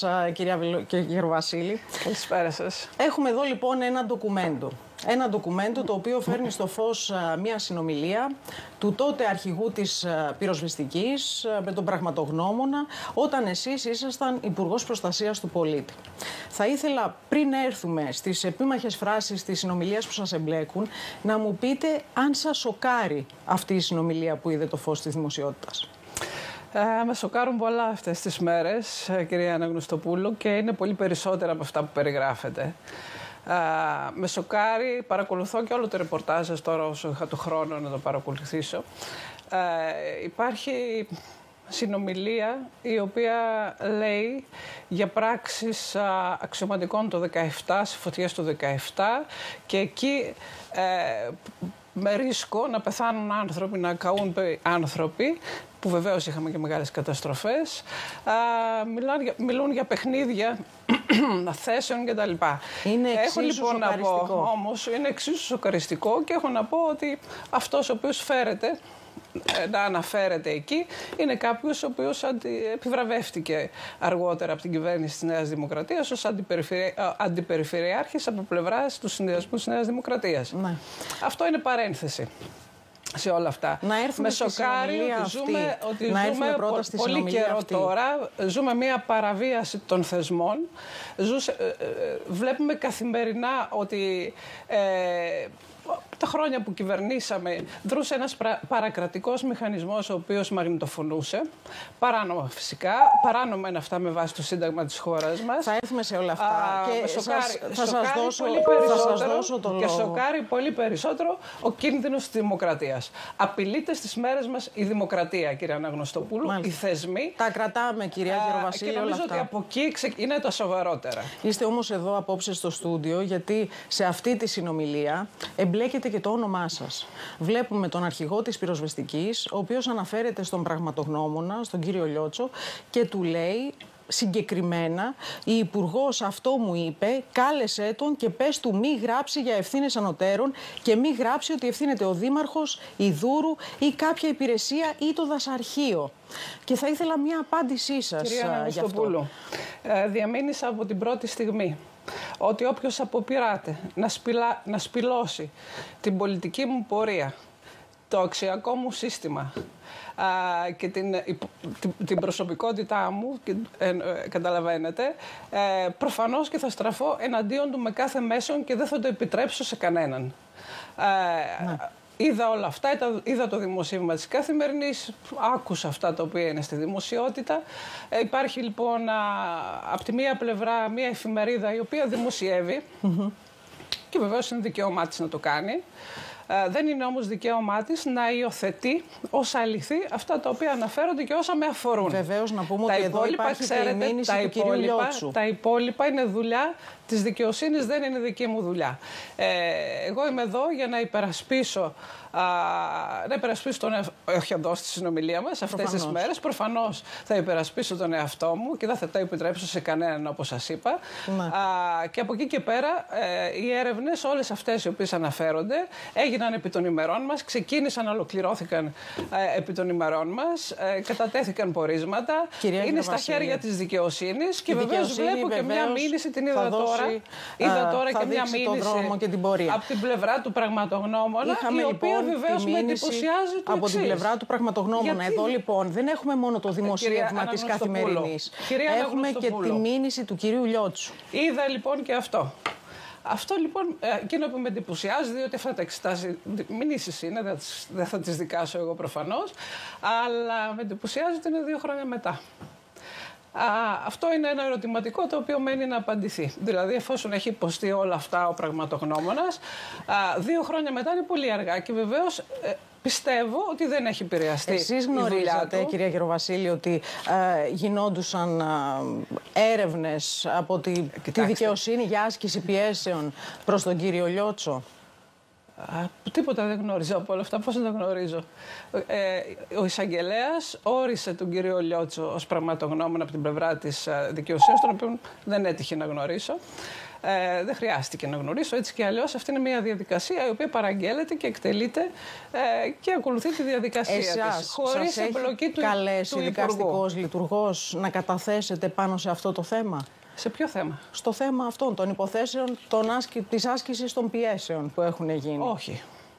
κυρία Γεροβασίλη. Καλησπέρα σας. Έχουμε εδώ λοιπόν ένα ντοκουμέντο. Ένα ντοκουμέντο το οποίο φέρνει στο φως μια συνομιλία του τότε αρχηγού της πυροσβεστικής με τον πραγματογνώμονα όταν εσείς ήσασταν Υπουργός Προστασίας του Πολίτη. Θα ήθελα πριν έρθουμε στις επίμαχες φράσεις της συνομιλίας που σας εμπλέκουν να μου πείτε αν σας σοκάρει αυτή η συνομιλία που είδε το φως της δημοσιότητας. Με σοκάρουν πολλά αυτές τις μέρες, κυρία Αναγνωστοπούλου, και είναι πολύ περισσότερα από αυτά που περιγράφετε. Με σοκάρει, παρακολουθώ και όλο το ρεπορτάζ σας τώρα όσο είχα το χρόνο να το παρακολουθήσω. Υπάρχει συνομιλία η οποία λέει για πράξεις αξιωματικών το 17, σε φωτιές το 17 και εκεί με ρίσκο να πεθάνουν άνθρωποι, να καούν άνθρωποι, που βεβαίως είχαμε και μεγάλες καταστροφές, μιλούν για παιχνίδια θέσεων κτλ. Είναι έχω λοιπόν να πω, όμως, είναι εξίσου σοκαριστικό και έχω να πω ότι αυτός ο οποίος φέρεται να αναφέρεται εκεί είναι κάποιος ο οποίος επιβραβεύτηκε αργότερα από την κυβέρνηση της Νέας Δημοκρατίας ως αντιπεριφερειάρχης από πλευράς του Συνδυασμού της Νέας Δημοκρατίας. Ναι. Αυτό είναι παρένθεση σε όλα αυτά. Να έρθουμε με σοκάρει ότι ζούμε πολύ καιρό αυτή. Τώρα, ζούμε μια παραβίαση των θεσμών. Βλέπουμε καθημερινά ότι τα χρόνια που κυβερνήσαμε δρούσε ένας παρακρατικός μηχανισμός ο οποίος μαγνητοφωνούσε. Παράνομα φυσικά. Παράνομα είναι αυτά με βάση το Σύνταγμα της χώρας μας. Θα έρθουμε σε όλα αυτά. Και θα σας δώσω το λόγο. Και σοκάρει πολύ περισσότερο ο κίνδυνος της δημοκρατίας. Απειλείται στις μέρες μας η δημοκρατία, κυρία Αναγνωστοπούλου, οι θεσμοί. Τα κρατάμε, κυρία Γεροβασίλη. Και νομίζω ότι από εκεί είναι τα σοβαρότερα. Είστε όμως εδώ απόψε στο στούντιο, γιατί σε αυτή τη συνομιλία εμπλέκεται και το όνομά σας. Βλέπουμε τον αρχηγό της πυροσβεστικής, ο οποίος αναφέρεται στον πραγματογνώμονα, στον κύριο Λιότσο, και του λέει συγκεκριμένα, η Υπουργός αυτό μου είπε, κάλεσέ τον και πες του μη γράψει για ευθύνες ανωτέρων και μη γράψει ότι ευθύνεται ο Δήμαρχος, η Δούρου ή κάποια υπηρεσία ή το δασαρχείο. Και θα ήθελα μια απάντησή σας γι' αυτό. Διαμήνυσα από την πρώτη στιγμή ότι όποιος αποπειράται να σπηλώσει την πολιτική μου πορεία, το αξιακό μου σύστημα και την προσωπικότητά μου, καταλαβαίνετε, προφανώς και θα στραφώ εναντίον του με κάθε μέσον και δεν θα το επιτρέψω σε κανέναν. Ναι. Είδα όλα αυτά, είδα το δημοσίευμα της Καθημερινής, άκουσα αυτά τα οποία είναι στη δημοσιότητα. Υπάρχει λοιπόν από τη μία πλευρά μια εφημερίδα η οποία δημοσιεύει και βεβαίως είναι δικαίωμά της να το κάνει. Δεν είναι όμως δικαίωμά της να υιοθετεί ως αληθή αυτά τα οποία αναφέρονται και όσα με αφορούν. Βεβαίως να πούμε ότι εδώ υπάρχει και η μήνυση του κυρίου Λιότσου. Τα υπόλοιπα είναι δουλειά της δικαιοσύνης, δεν είναι δική μου δουλειά. Εγώ είμαι εδώ για να υπερασπίσω όχι εδώ στη συνομιλία μας αυτές τις μέρες. Προφανώς θα υπερασπίσω τον εαυτό μου και δεν θα τα επιτρέψω σε κανέναν, όπως σας είπα. Και από εκεί και πέρα οι έρευνες, όλες αυτές οι οποίες αναφέρονται, έγιναν επί των ημερών μας, ξεκίνησαν, ολοκληρώθηκαν επί των ημερών μας, κατατέθηκαν πορίσματα, είναι στα χέρια της δικαιοσύνης και βεβαίως βλέπω και μια μήνυση, την είδα τώρα. Είδα τώρα και μια μήνυση από την πλευρά του πραγματογνώμονα, η οποία βεβαίως με εντυπωσιάζει το από την πλευρά του πραγματογνώμονα. Εδώ λοιπόν δεν έχουμε μόνο το δημοσίευμα της Καθημερινής. Έχουμε και τη μήνυση του κυρίου Λιότσου. Είδα λοιπόν και αυτό. Αυτό λοιπόν, εκείνο που με εντυπωσιάζει, διότι αυτά τα εξετάζει, μηνύσεις είναι, δεν θα τις δικάσω εγώ προφανώς, αλλά με εντυπωσιάζει ότι είναι 2 χρόνια μετά. Αυτό είναι ένα ερωτηματικό το οποίο μένει να απαντηθεί. Δηλαδή, εφόσον έχει υποστεί όλα αυτά ο πραγματογνώμονας, 2 χρόνια μετά είναι πολύ αργά και βεβαίως πιστεύω ότι δεν έχει επηρεαστεί. Εσείς γνωρίζατε, κυρία Γεροβασίλη, ότι γινόντουσαν έρευνες από τη δικαιοσύνη για άσκηση πιέσεων προς τον κύριο Λιότσο? Τίποτα δεν γνώριζα από όλα αυτά. Πώς να τα γνωρίζω? Ο εισαγγελέας όρισε τον κύριο Λιώτσο ως πραγματογνώμονα από την πλευρά της δικαιοσύνης, τον οποίο δεν έτυχε να γνωρίσω. Δεν χρειάστηκε να γνωρίσω. Έτσι και αλλιώς αυτή είναι μια διαδικασία η οποία παραγγέλλεται και εκτελείται και ακολουθεί τη διαδικασία της. Χωρίς εμπλοκή του καλέσει Υπουργού. δικαστικός λειτουργός να καταθέσετε πάνω σε αυτό το θέμα? Σε ποιο θέμα? Στο θέμα αυτών των υποθέσεων της άσκησης των πιέσεων που έχουν γίνει. Όχι.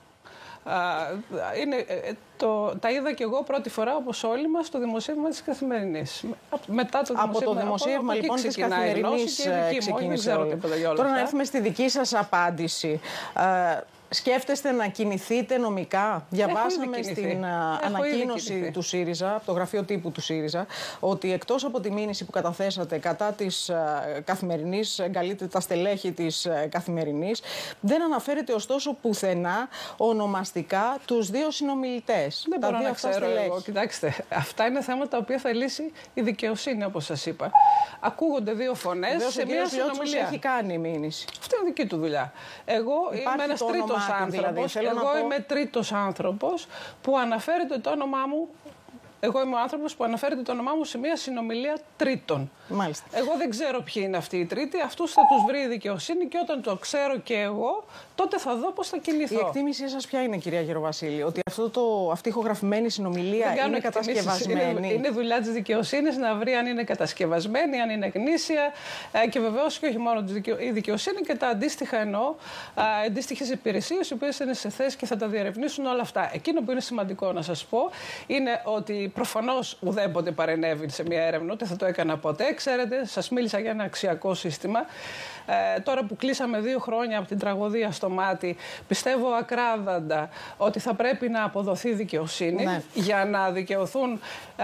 Τα είδα και εγώ πρώτη φορά, όπως όλοι μας, στο δημοσίευμα της Καθημερινής. Μετά από το δημοσίευμα λοιπόν της Καθημερινής ξεκίνησε όλο. Τώρα να έρθουμε στη δική σας απάντηση. Σκέφτεστε να κινηθείτε νομικά? Διαβάσαμε στην ανακοίνωση του ΣΥΡΙΖΑ, από το γραφείο τύπου του ΣΥΡΙΖΑ, ότι εκτός από τη μήνυση που καταθέσατε κατά της Καθημερινής, εγκαλείτε τα στελέχη της Καθημερινής, δεν αναφέρετε ωστόσο πουθενά ονομαστικά τους δύο συνομιλητές. Δεν μπορώ να ξέρω εγώ. Κοιτάξτε, αυτά είναι θέματα τα οποία θα λύσει η δικαιοσύνη, όπως σας είπα. Ακούγονται δύο φωνές σε μια συνομιλία. Έχει κάνει μήνυση. Αυτή είναι δική του δουλειά. Εγώ είμαι ένας τρίτος άνθρωπος. Δηλαδή, εγώ είμαι τρίτος άνθρωπος που αναφέρεται το όνομά μου. Εγώ είμαι ο άνθρωπος που αναφέρεται το όνομά μου σε μια συνομιλία τρίτων. Μάλιστα. Εγώ δεν ξέρω ποιοι είναι αυτοί οι τρίτοι. Αυτούς θα τους βρει η δικαιοσύνη και όταν το ξέρω και εγώ, τότε θα δω πώς θα κινηθώ. Η εκτίμησή σας ποια είναι, κυρία Γεροβασίλη? Ότι αυτή η ηχογραφημένη συνομιλία είναι κατασκευασμένη? Είναι δουλειά της δικαιοσύνης να βρει αν είναι κατασκευασμένη, αν είναι γνήσια και βεβαίως και όχι μόνο η δικαιοσύνη και τα αντίστοιχα εννοώ, αντίστοιχες υπηρεσίες οι οποίες είναι σε θέση και θα τα διερευνήσουν όλα αυτά. Εκείνο που είναι σημαντικό να σας πω είναι ότι προφανώς ουδέποτε παρενέβη σε μια έρευνα, ούτε θα το έκανα ποτέ. Ξέρετε, σας μίλησα για ένα αξιακό σύστημα. Τώρα που κλείσαμε 2 χρόνια από την τραγωδία στο Μάτι, πιστεύω ακράδαντα ότι θα πρέπει να αποδοθεί δικαιοσύνη για να δικαιωθούν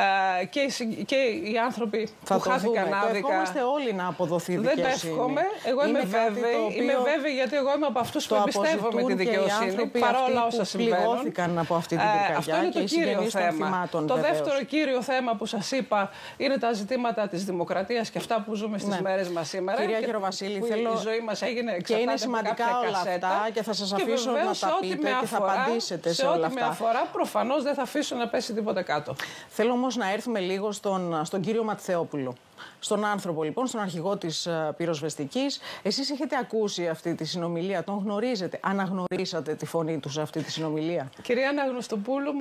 και οι άνθρωποι που χάθηκαν άδικα. Ευχόμαστε όλοι να αποδοθεί δικαιοσύνη. Δεν τα εύχομαι. Εγώ είμαι βέβαιη, γιατί εγώ είμαι από αυτούς που εμπιστεύομαι τη δικαιοσύνη, παρόλα όσα συμβαίνουν. Πληγώθηκαν από αυτή την πυρκαγιά. Αυτό είναι το κύριο θέμα. Το δεύτερο κύριο θέμα που σας είπα είναι τα ζητήματα της δημοκρατίας και αυτά που ζούμε στις μέρες μας σήμερα. Κυρία Γεροβασίλη, η ζωή μας έγινε και είναι σημαντικά όλα αυτά και θα σας αφήσω να τα πείτε και θα απαντήσετε σε όλα αυτά. Σε ό,τι με αφορά, προφανώς δεν θα αφήσω να πέσει τίποτα κάτω. Θέλω όμως να έρθουμε λίγο στον κύριο Ματθεόπουλο. Στον άνθρωπο λοιπόν, στον αρχηγό της πυροσβεστικής. Εσείς έχετε ακούσει αυτή τη συνομιλία, τον γνωρίζετε, αναγνωρίσατε τη φωνή του σε αυτή τη συνομιλία? Κυρία Αναγνωστοπούλου,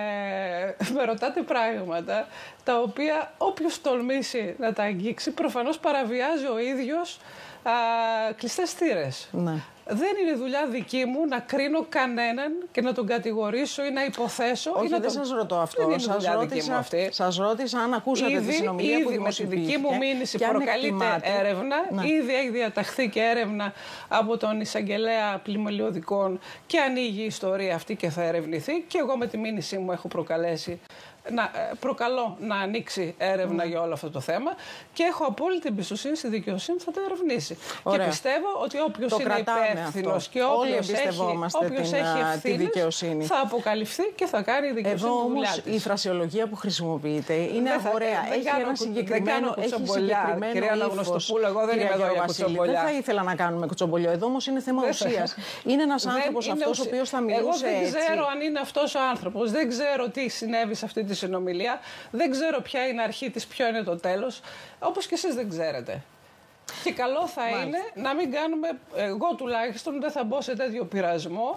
με ρωτάτε πράγματα τα οποία όποιος τολμήσει να τα αγγίξει προφανώς παραβιάζει ο ίδιος κλειστές θύρες. Ναι. Δεν είναι δουλειά δική μου να κρίνω κανέναν και να τον κατηγορήσω ή να υποθέσω. Όχι, δεν σας ρωτώ αυτό. Σας ρώτησα αν ακούσατε τη συνομιλία που δημοσιοποιήθηκε. Με τη δική μου μήνυση προκαλείται έρευνα. Ναι. Ήδη έχει διαταχθεί και έρευνα από τον εισαγγελέα πλημελιωδικών και ανοίγει η ιστορία αυτή και θα ερευνηθεί. Και εγώ με τη μήνυσή μου έχω προκαλέσει. Προκαλώ να ανοίξει έρευνα για όλο αυτό το θέμα και έχω απόλυτη εμπιστοσύνη στη δικαιοσύνη θα το ερευνήσει. Ωραία. Και πιστεύω ότι όποιος είναι υπεύθυνος και όποιος έχει ευθύνες θα αποκαλυφθεί και θα κάνει η δικαιοσύνη. Εδώ όμως η φρασιολογία που χρησιμοποιείται είναι αγοραία. Έχει ένα συγκεκριμένο ύφος. Κυρία Αναγνωστοπούλου, εγώ δεν είμαι εδώ για κουτσομπολιά. Δεν θα ήθελα να κάνουμε κουτσομπολιό. Εδώ όμως είναι θέμα ουσίας. Είναι ένας άνθρωπος αυτός ο οποίος θα μιλούσε έτσι. Εγώ δεν ξέρω αν είναι αυτός ο άνθρωπος. Δεν ξέρω τι συνέβη σε αυτή τη συνομιλία. Δεν ξέρω ποια είναι αρχή της, ποιο είναι το τέλος. Όπως και εσείς δεν ξέρετε. Και καλό θα είναι να μην κάνουμε, εγώ τουλάχιστον δεν θα μπω σε τέτοιο πειρασμό,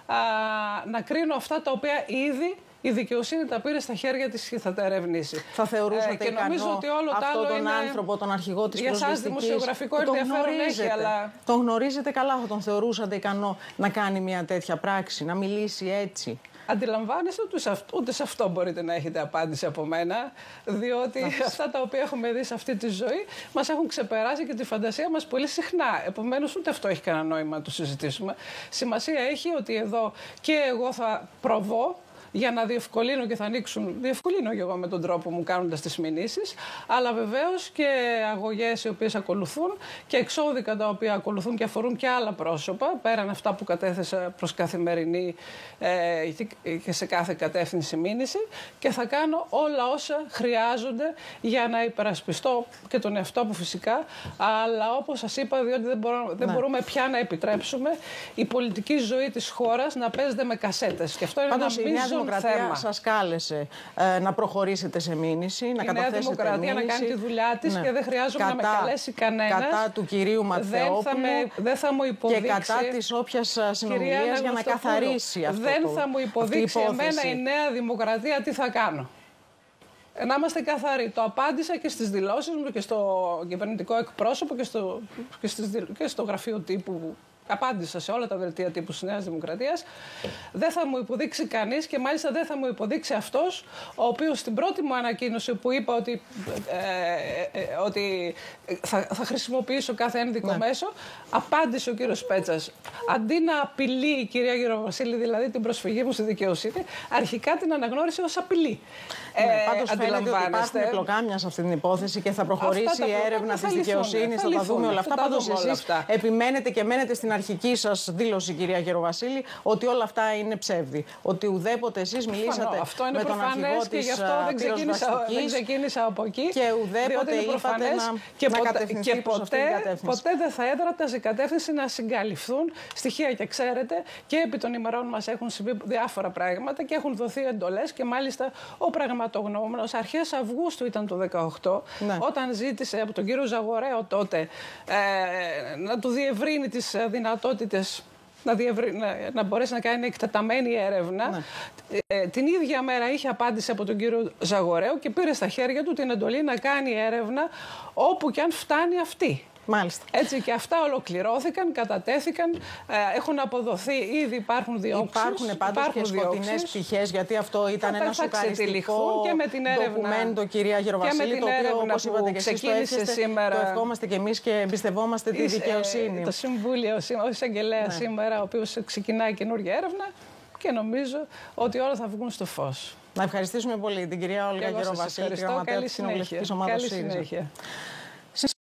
να κρίνω αυτά τα οποία ήδη η δικαιοσύνη τα πήρε στα χέρια της και θα τα ερευνήσει. Θα θεωρούσατε και νομίζω ότι όλο το άλλο τον είναι άνθρωπο, τον αρχηγό της πυροσβεστικής. Για εσάς δημοσιογραφικό ενδιαφέρον έχει, αλλά... Τον γνωρίζετε καλά, θα τον θεωρούσατε ικανό να κάνει μια τέτοια πράξη, να μιλήσει έτσι? Αντιλαμβάνεστε ότι ούτε σε αυτό μπορείτε να έχετε απάντηση από μένα, διότι αυτά τα οποία έχουμε δει σε αυτή τη ζωή μας έχουν ξεπεράσει και τη φαντασία μας πολύ συχνά. Επομένως, ούτε αυτό έχει κανένα νόημα να το συζητήσουμε. Σημασία έχει ότι εδώ και εγώ θα προβώ για να διευκολύνω και θα ανοίξουν. Διευκολύνω και εγώ με τον τρόπο μου κάνοντας τις μηνύσεις, αλλά βεβαίως και αγωγές οι οποίες ακολουθούν και εξώδικα τα οποία ακολουθούν και αφορούν και άλλα πρόσωπα, πέραν αυτά που κατέθεσα προς καθημερινή και σε κάθε κατεύθυνση μήνυση, και θα κάνω όλα όσα χρειάζονται για να υπερασπιστώ και τον εαυτό μου φυσικά, αλλά όπως σας είπα, διότι δεν μπορούμε πια να επιτρέψουμε η πολιτική ζωή της χώρας να παίζεται με κασέτες. Και αυτό είναι πάντως, ένα μείζον θέμα. Η Νέα Δημοκρατία σας κάλεσε να προχωρήσετε σε μήνυση, να καταθέσετε μήνυση. Η Νέα Δημοκρατία να κάνει τη δουλειά της και δεν χρειάζομαι να με καλέσει κανένας. Κατά του κυρίου Ματθεόπουλου δεν θα μου υποδείξει, και κατά της όποιας συνομιλίας για να καθαρίσει αυτό. Δεν θα μου υποδείξει εμένα η Νέα Δημοκρατία τι θα κάνω. Να είμαστε καθαροί. Το απάντησα και στις δηλώσεις μου και στο κυβερνητικό εκπρόσωπο και στο γραφείο τύπου. Απάντησα σε όλα τα δελτία τύπου της Νέας Δημοκρατίας. Δεν θα μου υποδείξει κανείς και μάλιστα δεν θα μου υποδείξει αυτός ο οποίος στην πρώτη μου ανακοίνωση που είπα ότι θα χρησιμοποιήσω κάθε ένδικο μέσο, απάντησε ο κύριος Πέτσας. Αντί να απειλεί η κυρία Γεροβασίλη, δηλαδή την προσφυγή μου στη δικαιοσύνη, αρχικά την αναγνώρισε ως απειλή. Πάντως φαίνεται ότι υπάρχουν πλοκάμια σε αυτή την υπόθεση και θα προχωρήσει η έρευνα της δικαιοσύνης, θα τα δούμε όλα αυτά. Πάντως εσείς επιμένετε και μένετε στην αρχική σας δήλωση, κυρία Γεροβασίλη, ότι όλα αυτά είναι ψεύδι. Ότι ουδέποτε εσείς μιλήσατε με τον αρχηγό της πυροσβεστικής δεν ξεκίνησα από εκεί. Και ουδέποτε είπατε να κατευθυνθεί προς αυτή την κατεύθυνση. Ποτέ δεν θα έδρατα σε κατεύθυνση να συγκαλυφθούν στοιχεία. Και ξέρετε, και επί των ημερών μας έχουν συμβεί διάφορα πράγματα και έχουν δοθεί εντολές και μάλιστα ο πραγματογνώμονας αρχές Αυγούστου ήταν το 2018, όταν ζήτησε από τον κύριο Ζαγορέο τότε να του διευρύνει τις δυνατότητες να μπορέσει να κάνει εκτεταμένη έρευνα. Την ίδια μέρα είχε απάντηση από τον κύριο Ζαγορέο και πήρε στα χέρια του την εντολή να κάνει έρευνα όπου και αν φτάνει αυτή. Μάλιστα. Έτσι και αυτά ολοκληρώθηκαν, κατατέθηκαν, έχουν αποδοθεί, ήδη υπάρχουν διώξεις. Υπάρχουν πάντως και σκοτεινές πτυχές, γιατί αυτό ήταν ένα σοκαριστικό ντοκουμέντο, κυρία Γεροβασίλη, το οποίο, όπως είπατε και εσείς, το ευχόμαστε και εμείς και εμπιστευόμαστε τη δικαιοσύνη. Το Συμβούλιο, ο εισαγγελέας σήμερα, ο οποίος ξεκινάει καινούργια έρευνα και νομίζω ότι όλα θα βγουν στο φως. Να ευχαριστήσουμε πολύ την κυρία Όλγα Γεροβασίλη, τη γραμματέα της Κοινοβουλευτικής Ομάδας ΣΥΡΙΖΑ.